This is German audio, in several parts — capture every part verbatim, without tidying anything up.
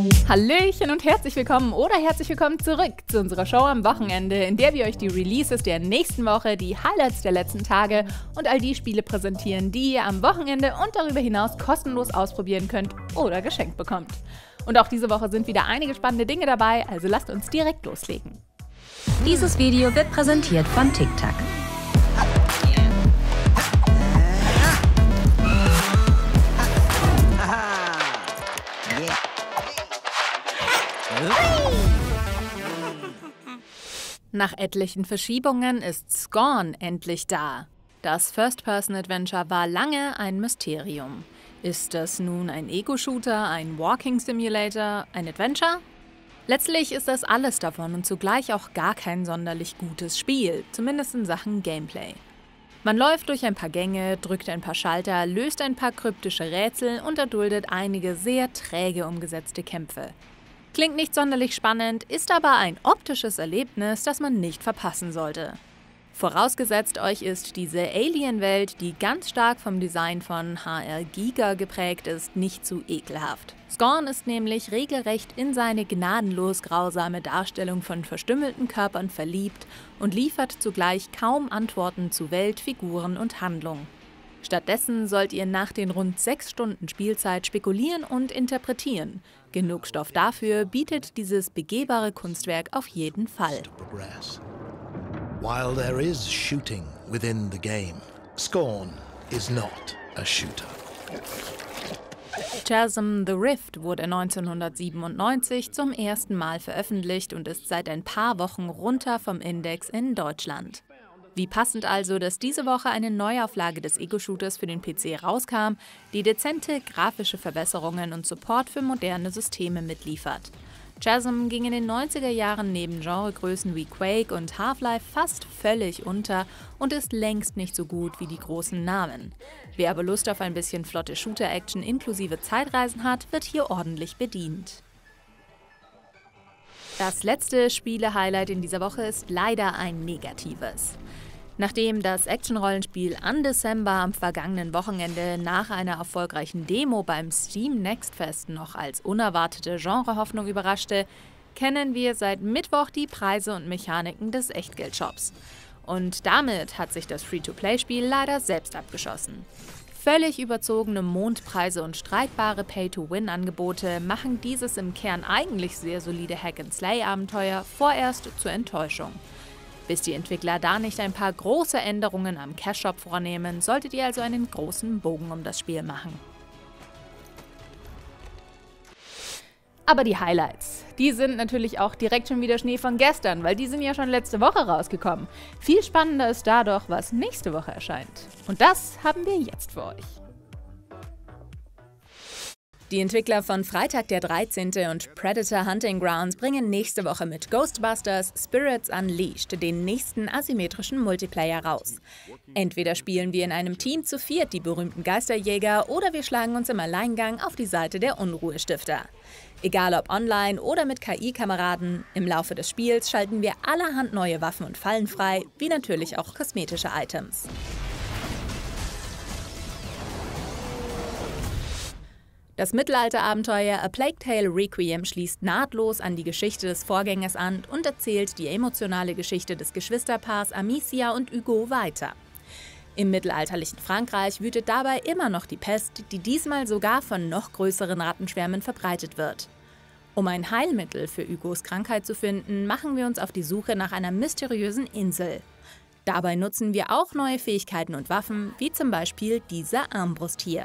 Hallöchen und herzlich willkommen oder herzlich willkommen zurück zu unserer Show am Wochenende, in der wir euch die Releases der nächsten Woche, die Highlights der letzten Tage und all die Spiele präsentieren, die ihr am Wochenende und darüber hinaus kostenlos ausprobieren könnt oder geschenkt bekommt. Und auch diese Woche sind wieder einige spannende Dinge dabei, also lasst uns direkt loslegen. Dieses Video wird präsentiert von TikTok. Nach etlichen Verschiebungen ist Scorn endlich da. Das First-Person-Adventure war lange ein Mysterium. Ist das nun ein Ego-Shooter, ein Walking-Simulator, ein Adventure? Letztlich ist das alles davon und zugleich auch gar kein sonderlich gutes Spiel, zumindest in Sachen Gameplay. Man läuft durch ein paar Gänge, drückt ein paar Schalter, löst ein paar kryptische Rätsel und erduldet einige sehr träge umgesetzte Kämpfe. Klingt nicht sonderlich spannend, ist aber ein optisches Erlebnis, das man nicht verpassen sollte. Vorausgesetzt euch ist diese Alien-Welt, die ganz stark vom Design von H R Giga geprägt ist, nicht zu ekelhaft. Scorn ist nämlich regelrecht in seine gnadenlos grausame Darstellung von verstümmelten Körpern verliebt und liefert zugleich kaum Antworten zu Welt, Figuren und Handlung. Stattdessen sollt ihr nach den rund sechs Stunden Spielzeit spekulieren und interpretieren. Genug Stoff dafür bietet dieses begehbare Kunstwerk auf jeden Fall. While there is shooting within the game, Scorn is not a shooter. Chasm the Rift wurde neunzehnhundertsiebenundneunzig zum ersten Mal veröffentlicht und ist seit ein paar Wochen runter vom Index in Deutschland. Wie passend also, dass diese Woche eine Neuauflage des Ego-Shooters für den P C rauskam, die dezente grafische Verbesserungen und Support für moderne Systeme mitliefert. Chasm ging in den neunziger Jahren neben Genregrößen wie Quake und Half-Life fast völlig unter und ist längst nicht so gut wie die großen Namen. Wer aber Lust auf ein bisschen flotte Shooter-Action inklusive Zeitreisen hat, wird hier ordentlich bedient. Das letzte Spiele-Highlight in dieser Woche ist leider ein negatives. Nachdem das Action-Rollenspiel Undecember am vergangenen Wochenende nach einer erfolgreichen Demo beim Steam Next Fest noch als unerwartete Genrehoffnung überraschte, kennen wir seit Mittwoch die Preise und Mechaniken des Echtgeld-Shops. Und damit hat sich das Free-to-Play-Spiel leider selbst abgeschossen. Völlig überzogene Mondpreise und streitbare Pay-to-Win-Angebote machen dieses im Kern eigentlich sehr solide Hack-and-Slay-Abenteuer vorerst zur Enttäuschung. Bis die Entwickler da nicht ein paar große Änderungen am Cash-Shop vornehmen, solltet ihr also einen großen Bogen um das Spiel machen. Aber die Highlights, die sind natürlich auch direkt schon wieder Schnee von gestern, weil die sind ja schon letzte Woche rausgekommen. Viel spannender ist da doch, was nächste Woche erscheint. Und das haben wir jetzt für euch. Die Entwickler von Freitag der dreizehnte und Predator Hunting Grounds bringen nächste Woche mit Ghostbusters Spirits Unleashed den nächsten asymmetrischen Multiplayer raus. Entweder spielen wir in einem Team zu viert die berühmten Geisterjäger oder wir schlagen uns im Alleingang auf die Seite der Unruhestifter. Egal ob online oder mit K I-Kameraden, im Laufe des Spiels schalten wir allerhand neue Waffen und Fallen frei, wie natürlich auch kosmetische Items. Das Mittelalterabenteuer A Plague Tale Requiem schließt nahtlos an die Geschichte des Vorgängers an und erzählt die emotionale Geschichte des Geschwisterpaars Amicia und Hugo weiter. Im mittelalterlichen Frankreich wütet dabei immer noch die Pest, die diesmal sogar von noch größeren Rattenschwärmen verbreitet wird. Um ein Heilmittel für Hugos Krankheit zu finden, machen wir uns auf die Suche nach einer mysteriösen Insel. Dabei nutzen wir auch neue Fähigkeiten und Waffen, wie zum Beispiel diese Armbrust hier.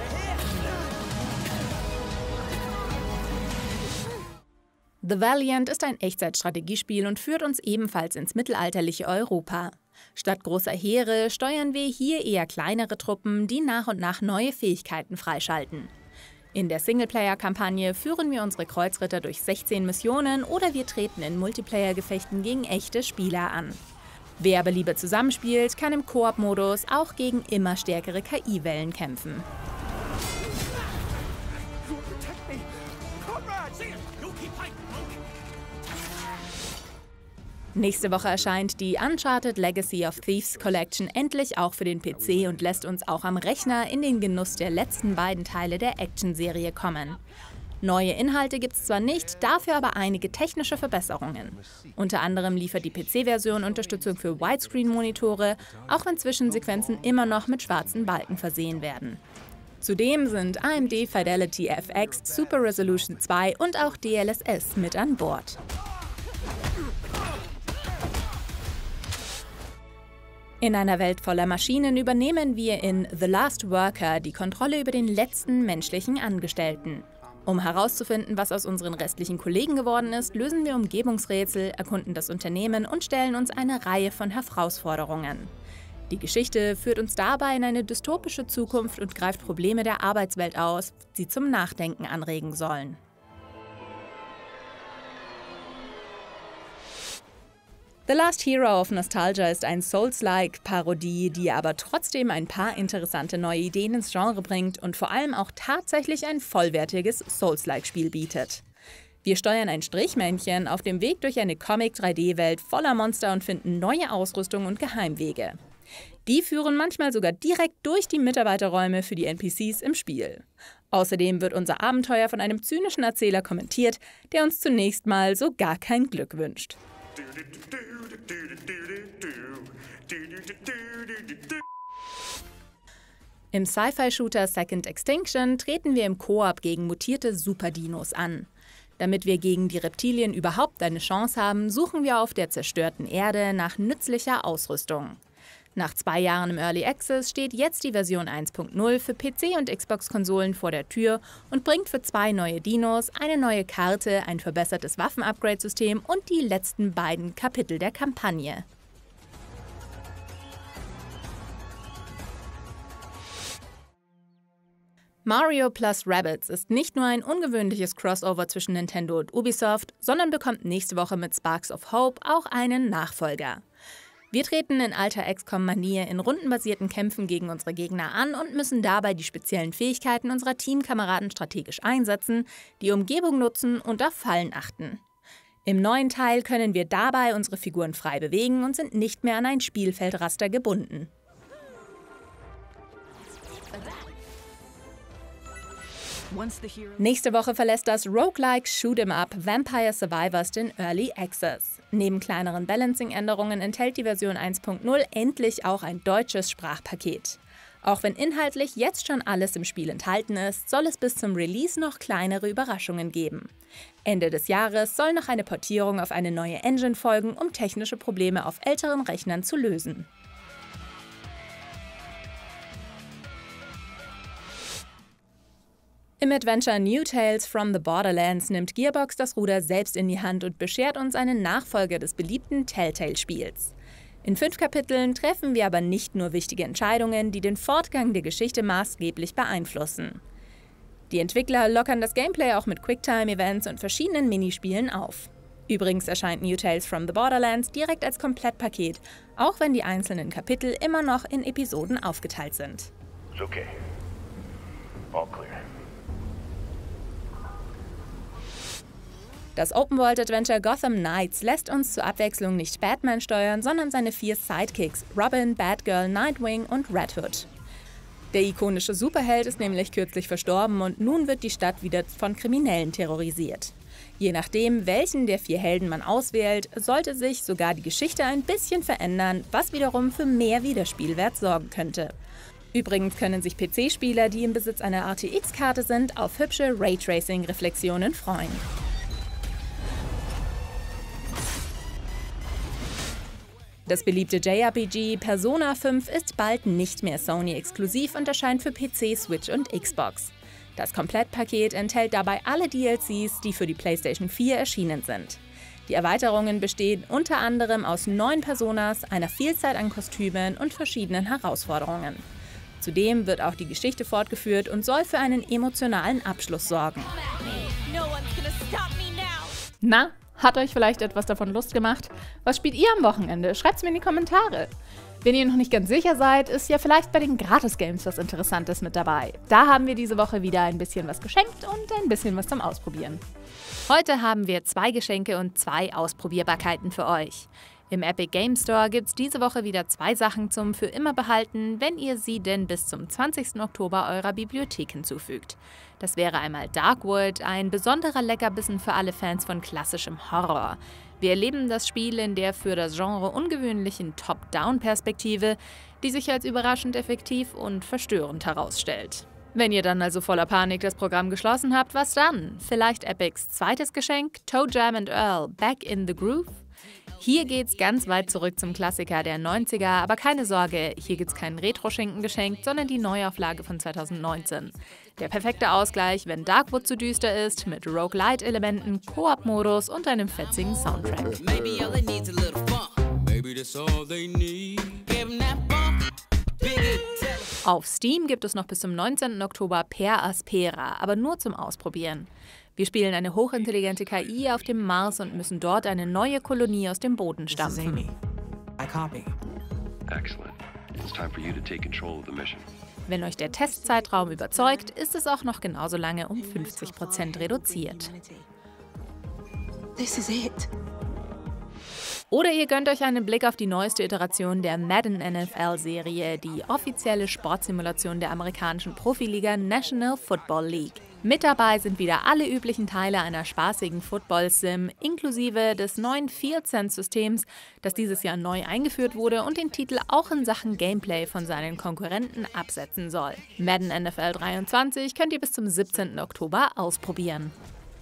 The Valiant ist ein Echtzeitstrategiespiel und führt uns ebenfalls ins mittelalterliche Europa. Statt großer Heere steuern wir hier eher kleinere Truppen, die nach und nach neue Fähigkeiten freischalten. In der Singleplayer-Kampagne führen wir unsere Kreuzritter durch sechzehn Missionen oder wir treten in Multiplayer-Gefechten gegen echte Spieler an. Wer aber lieber zusammenspielt, kann im Koop-Modus auch gegen immer stärkere K I-Wellen kämpfen. Nächste Woche erscheint die Uncharted Legacy of Thieves Collection endlich auch für den P C und lässt uns auch am Rechner in den Genuss der letzten beiden Teile der Action-Serie kommen. Neue Inhalte gibt es zwar nicht, dafür aber einige technische Verbesserungen. Unter anderem liefert die P C-Version Unterstützung für Widescreen-Monitore, auch wenn Zwischensequenzen immer noch mit schwarzen Balken versehen werden. Zudem sind A M D Fidelity F X, Super Resolution zwei und auch D L S S mit an Bord. In einer Welt voller Maschinen übernehmen wir in The Last Worker die Kontrolle über den letzten menschlichen Angestellten. Um herauszufinden, was aus unseren restlichen Kollegen geworden ist, lösen wir Umgebungsrätsel, erkunden das Unternehmen und stellen uns eine Reihe von Herausforderungen. Die Geschichte führt uns dabei in eine dystopische Zukunft und greift Probleme der Arbeitswelt aus, die zum Nachdenken anregen sollen. The Last Hero of Nostalgia ist ein Souls-like-Parodie, die aber trotzdem ein paar interessante neue Ideen ins Genre bringt und vor allem auch tatsächlich ein vollwertiges Souls-like-Spiel bietet. Wir steuern ein Strichmännchen auf dem Weg durch eine Comic-drei D Welt voller Monster und finden neue Ausrüstung und Geheimwege. Die führen manchmal sogar direkt durch die Mitarbeiterräume für die N P Cs im Spiel. Außerdem wird unser Abenteuer von einem zynischen Erzähler kommentiert, der uns zunächst mal so gar kein Glück wünscht. Im Sci-Fi-Shooter Second Extinction treten wir im Koop gegen mutierte Superdinos an. Damit wir gegen die Reptilien überhaupt eine Chance haben, suchen wir auf der zerstörten Erde nach nützlicher Ausrüstung. Nach zwei Jahren im Early Access steht jetzt die Version eins Punkt null für P C und Xbox-Konsolen vor der Tür und bringt für zwei neue Dinos, eine neue Karte, ein verbessertes Waffen-Upgrade-System und die letzten beiden Kapitel der Kampagne. Mario plus Rabbids ist nicht nur ein ungewöhnliches Crossover zwischen Nintendo und Ubisoft, sondern bekommt nächste Woche mit Sparks of Hope auch einen Nachfolger. Wir treten in alter X COM-Manier in rundenbasierten Kämpfen gegen unsere Gegner an und müssen dabei die speziellen Fähigkeiten unserer Teamkameraden strategisch einsetzen, die Umgebung nutzen und auf Fallen achten. Im neuen Teil können wir dabei unsere Figuren frei bewegen und sind nicht mehr an ein Spielfeldraster gebunden. Nächste Woche verlässt das Roguelike Shoot'em-up Vampire Survivors den Early Access. Neben kleineren Balancing-Änderungen enthält die Version eins Punkt null endlich auch ein deutsches Sprachpaket. Auch wenn inhaltlich jetzt schon alles im Spiel enthalten ist, soll es bis zum Release noch kleinere Überraschungen geben. Ende des Jahres soll noch eine Portierung auf eine neue Engine folgen, um technische Probleme auf älteren Rechnern zu lösen. Im Adventure New Tales from the Borderlands nimmt Gearbox das Ruder selbst in die Hand und beschert uns einen Nachfolger des beliebten Telltale-Spiels. In fünf Kapiteln treffen wir aber nicht nur wichtige Entscheidungen, die den Fortgang der Geschichte maßgeblich beeinflussen. Die Entwickler lockern das Gameplay auch mit Quicktime-Events und verschiedenen Minispielen auf. Übrigens erscheint New Tales from the Borderlands direkt als Komplettpaket, auch wenn die einzelnen Kapitel immer noch in Episoden aufgeteilt sind. Okay. All clear. Das Open-World-Adventure Gotham Knights lässt uns zur Abwechslung nicht Batman steuern, sondern seine vier Sidekicks Robin, Batgirl, Nightwing und Red Hood. Der ikonische Superheld ist nämlich kürzlich verstorben und nun wird die Stadt wieder von Kriminellen terrorisiert. Je nachdem, welchen der vier Helden man auswählt, sollte sich sogar die Geschichte ein bisschen verändern, was wiederum für mehr Wiederspielwert sorgen könnte. Übrigens können sich P C-Spieler, die im Besitz einer R T X-Karte sind, auf hübsche Raytracing-Reflexionen freuen. Das beliebte J R P G Persona fünf ist bald nicht mehr Sony-exklusiv und erscheint für P C, Switch und Xbox. Das Komplettpaket enthält dabei alle D L Cs, die für die PlayStation vier erschienen sind. Die Erweiterungen bestehen unter anderem aus neun Personas, einer Vielzahl an Kostümen und verschiedenen Herausforderungen. Zudem wird auch die Geschichte fortgeführt und soll für einen emotionalen Abschluss sorgen. Na? Hat euch vielleicht etwas davon Lust gemacht? Was spielt ihr am Wochenende? Schreibt es mir in die Kommentare. Wenn ihr noch nicht ganz sicher seid, ist ja vielleicht bei den Gratis-Games was Interessantes mit dabei. Da haben wir diese Woche wieder ein bisschen was geschenkt und ein bisschen was zum Ausprobieren. Heute haben wir zwei Geschenke und zwei Ausprobierbarkeiten für euch. Im Epic Game Store gibt's diese Woche wieder zwei Sachen zum für immer behalten, wenn ihr sie denn bis zum zwanzigsten Oktober eurer Bibliothek hinzufügt. Das wäre einmal Darkwood, ein besonderer Leckerbissen für alle Fans von klassischem Horror. Wir erleben das Spiel in der für das Genre ungewöhnlichen Top-Down-Perspektive, die sich als überraschend effektiv und verstörend herausstellt. Wenn ihr dann also voller Panik das Programm geschlossen habt, was dann? Vielleicht Epics zweites Geschenk, Toe Jam and Earl, Back in the Groove? Hier geht's ganz weit zurück zum Klassiker der neunziger, aber keine Sorge, hier gibt's keinen Retro-Schinken geschenkt, sondern die Neuauflage von zweitausendneunzehn. Der perfekte Ausgleich, wenn Darkwood zu düster ist, mit Roguelite-Elementen, Koop-Modus und einem fetzigen Soundtrack. Auf Steam gibt es noch bis zum neunzehnten Oktober Per Aspera, aber nur zum Ausprobieren. Wir spielen eine hochintelligente K I auf dem Mars und müssen dort eine neue Kolonie aus dem Boden stampfen. Wenn euch der Testzeitraum überzeugt, ist es auch noch genauso lange um fünfzig Prozent reduziert. This is it. Oder ihr gönnt euch einen Blick auf die neueste Iteration der Madden N F L-Serie, die offizielle Sportsimulation der amerikanischen Profiliga National Football League. Mit dabei sind wieder alle üblichen Teile einer spaßigen Football-Sim, inklusive des neuen Field-Sense-Systems, das dieses Jahr neu eingeführt wurde und den Titel auch in Sachen Gameplay von seinen Konkurrenten absetzen soll. Madden N F L dreiundzwanzig könnt ihr bis zum siebzehnten Oktober ausprobieren.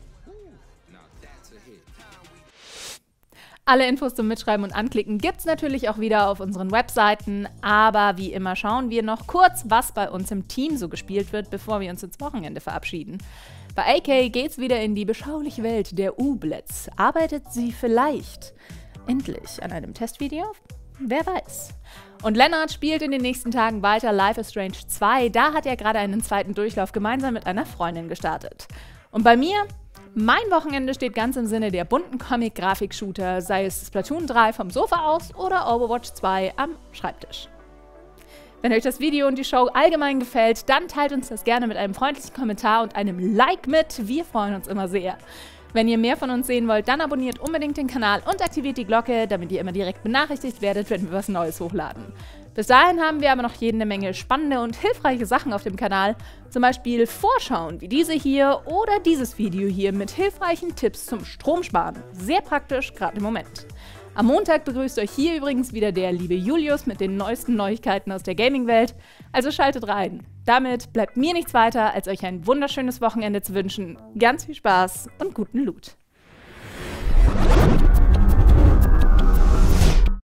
Alle Infos zum Mitschreiben und Anklicken gibt's natürlich auch wieder auf unseren Webseiten, aber wie immer schauen wir noch kurz, was bei uns im Team so gespielt wird, bevor wir uns ins Wochenende verabschieden. Bei A K geht's wieder in die beschauliche Welt der U-Blitz. Arbeitet sie vielleicht endlich an einem Testvideo? Wer weiß. Und Lennart spielt in den nächsten Tagen weiter Life is Strange zwei, da hat er gerade einen zweiten Durchlauf gemeinsam mit einer Freundin gestartet. Und bei mir? Mein Wochenende steht ganz im Sinne der bunten Comic-Grafik-Shooter, sei es Splatoon drei vom Sofa aus oder Overwatch zwei am Schreibtisch. Wenn euch das Video und die Show allgemein gefällt, dann teilt uns das gerne mit einem freundlichen Kommentar und einem Like mit. Wir freuen uns immer sehr. Wenn ihr mehr von uns sehen wollt, dann abonniert unbedingt den Kanal und aktiviert die Glocke, damit ihr immer direkt benachrichtigt werdet, wenn wir was Neues hochladen. Bis dahin haben wir aber noch jede Menge spannende und hilfreiche Sachen auf dem Kanal, zum Beispiel Vorschauen wie diese hier oder dieses Video hier mit hilfreichen Tipps zum Stromsparen. Sehr praktisch, gerade im Moment. Am Montag begrüßt euch hier übrigens wieder der liebe Julius mit den neuesten Neuigkeiten aus der Gaming-Welt, also schaltet rein. Damit bleibt mir nichts weiter, als euch ein wunderschönes Wochenende zu wünschen. Ganz viel Spaß und guten Loot.